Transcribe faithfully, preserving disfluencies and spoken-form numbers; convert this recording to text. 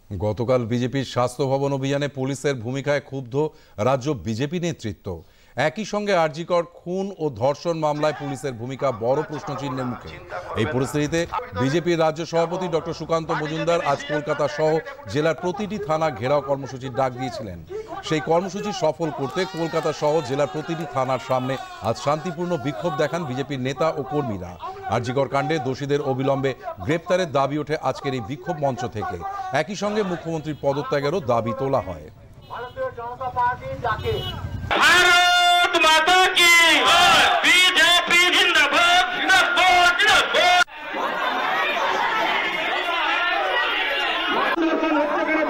গতকাল বিজেপির স্বাস্থ্য ভবন অভিযানে পুলিশের ভূমিকায় ক্ষুব্ধ রাজ্য বিজেপি নেতৃত্ব। একই সঙ্গে আরজিকর খুন ও ধর্ষণ মামলায় পুলিশের ভূমিকা বড় প্রশ্নচিহ্নের মুখে। এই পরিস্থিতিতে বিজেপির রাজ্য সভাপতি ডক্টর সুকান্ত মজুমদার আজ কলকাতা সহ জেলার প্রতিটি থানা ঘেরাও কর্মসূচির ডাক দিয়েছিলেন। সেই কর্মসূচি সফল করতে কলকাতা সহ জেলার প্রতিটি থানার সামনে আজ শান্তিপূর্ণ বিক্ষোভ দেখান বিজেপির নেতা ও কর্মীরা। আরজিকর কাণ্ডে দোষীদের অবিলম্বে গ্রেপ্তারের দাবি ওঠে আজকের এই বিক্ষোভ মঞ্চ থেকে। একই সঙ্গে মুখ্যমন্ত্রীর পদত্যাগেরও দাবি তোলা হয়। भारत माता की बीजेपी जिंदाबाद जिंदाबाद जिंदाबाद।